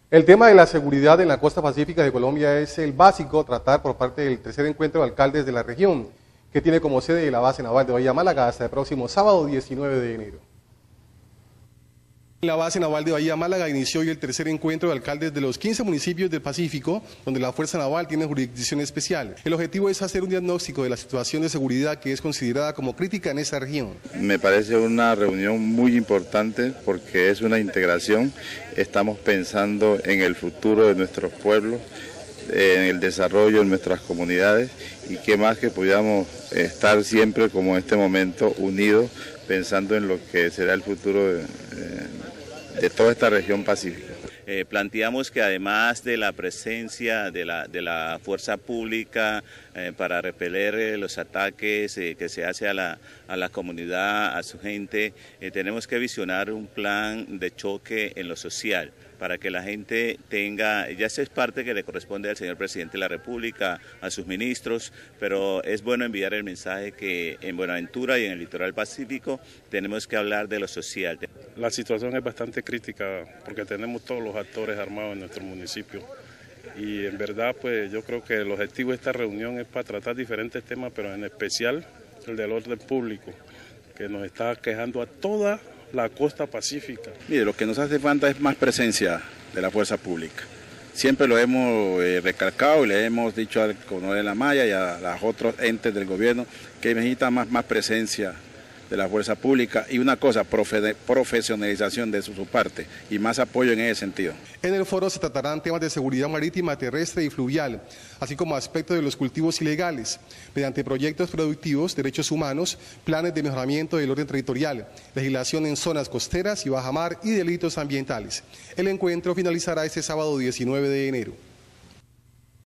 El tema de la seguridad en la costa pacífica de Colombia es el básico a tratar por parte del tercer encuentro de alcaldes de la región, que tiene como sede la base naval de Bahía Málaga hasta el próximo sábado 19 de enero. La base naval de Bahía Málaga inició hoy el tercer encuentro de alcaldes de los 15 municipios del Pacífico, donde la Fuerza Naval tiene jurisdicción especial. El objetivo es hacer un diagnóstico de la situación de seguridad que es considerada como crítica en esa región. Me parece una reunión muy importante porque es una integración. Estamos pensando en el futuro de nuestros pueblos, en el desarrollo de nuestras comunidades y qué más que podamos estar siempre como en este momento unidos pensando en lo que será el futuro de toda esta región pacífica. Planteamos que además de la presencia de la fuerza pública para repeler los ataques que se hace a la comunidad, a su gente, tenemos que visionar un plan de choque en lo social para que la gente tenga, ya esa es parte que le corresponde al señor presidente de la República, a sus ministros, pero es bueno enviar el mensaje que en Buenaventura y en el litoral pacífico tenemos que hablar de lo social. La situación es bastante crítica porque tenemos todos los actores armados en nuestro municipio y en verdad pues yo creo que el objetivo de esta reunión es para tratar diferentes temas, pero en especial el del orden público, que nos está quejando a toda la costa pacífica. Mire, lo que nos hace falta es más presencia de la fuerza pública. Siempre lo hemos recalcado y le hemos dicho al Coronel de la Maya y a los otros entes del gobierno que necesita más presencia de la fuerza pública y una cosa, profesionalización de su parte y más apoyo en ese sentido. En el foro se tratarán temas de seguridad marítima, terrestre y fluvial, así como aspectos de los cultivos ilegales, mediante proyectos productivos, derechos humanos, planes de mejoramiento del orden territorial, legislación en zonas costeras y bajamar y delitos ambientales. El encuentro finalizará este sábado 19 de enero.